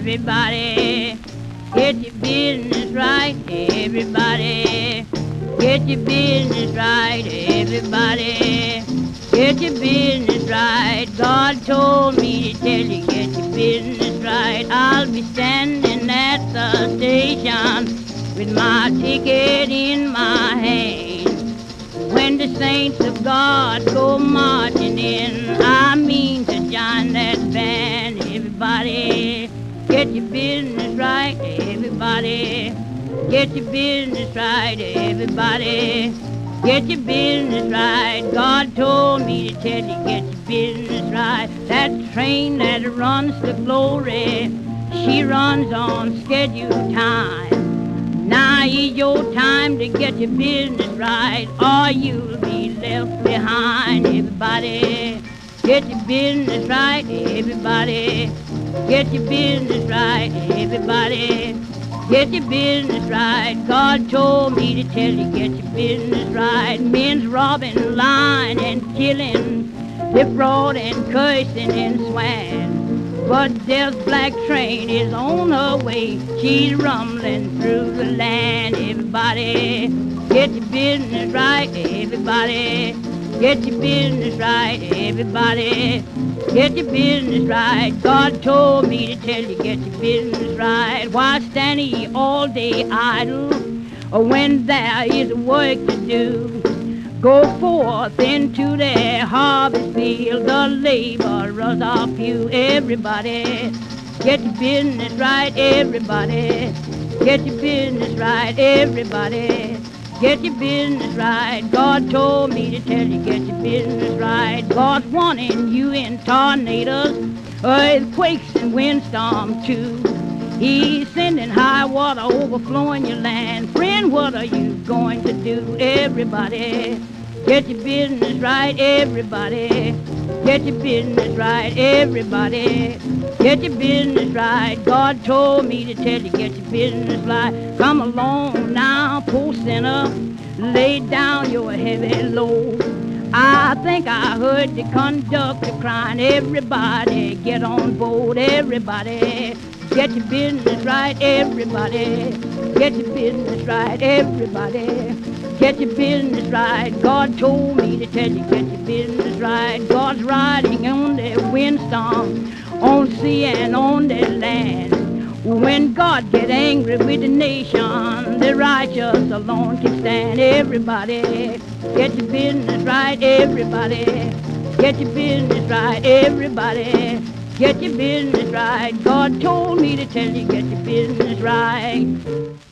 everybody. Get your business right, everybody. Get your business right, everybody. Get your business right. God told me to tell you, get your business right. I'll be standing at the station with my ticket in my hand. When the saints of God go marching in, I mean to join that band. Everybody, get your business right, everybody. Get your business right, everybody. Get your business right. God told me to tell you, get your business right. That train that runs to glory, she runs on scheduled time. Now is your time to get your business right, or you'll be left behind. Everybody, get your business right, everybody. Get your business right, everybody. Get your business right. God told me to tell you, get your business right. Men's robbing, lying, and killing, defrauding, cursing, and swearing. But Death's black train is on her way. She's rumbling through the land. Everybody, get your business right, everybody. Get your business right, everybody. Get your business right. God told me to tell you, get your business right. Why stand ye all day idle when there is work to do? Go forth into the harvest field, the laborers are few. Everybody, get your business right, everybody. Get your business right, everybody. Get your business right. God told me to tell you, get your business right. God's warning you in tornadoes, earthquakes, and windstorms too. He's sending high water overflowing your land. Friend, what are you going to do? Everybody, get your business right, everybody. Get your business right, everybody. Get your business right. God told me to tell you, get your business right. Come along now, poor sinner, lay down your heavy load. I think I heard the conductor crying, everybody get on board, everybody. Get your business right, everybody. Get your business right, everybody. Get your business right. God told me to tell you, get your business right. God's riding on the windstorm, on sea and on the land. When God get angry with the nation, the righteous alone can stand. Everybody, get your business right, everybody. Get your business right, everybody. Get your business right. God told me to tell you, get your business right.